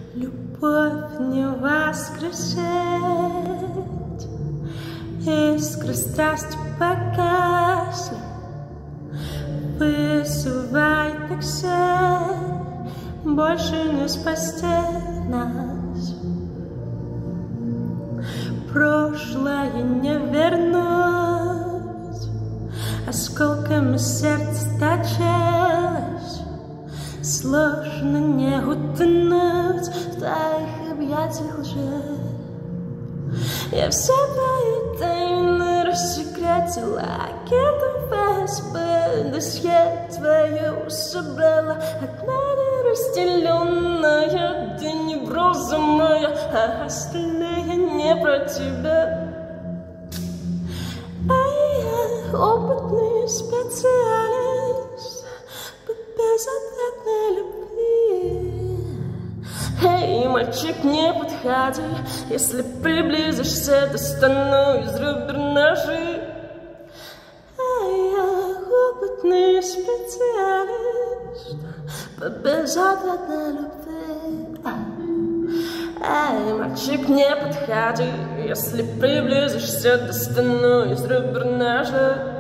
Любовь не воскрешет, искры страсти погасли. Высывай такси, больше не спасти нас. Прошлое не вернуть, осколками сердце точилось. Сложно не утонуть в твоих объятиях лжи. Я все твои тайны рассекретила, китовая досье твою собрала. Одна неразделенная, ты не броза моя, а остальные не про тебя. А я опытный специалист по безответной любви. Эй, мальчик, не подходи, если приблизишься, достану из ребер ножи. Эй, я опытный специалист по безответной любви. Эй, мальчик, не подходи, если приблизишься, достану из ребер ножи.